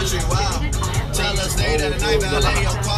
country, wow. Tell us stay that night, LA,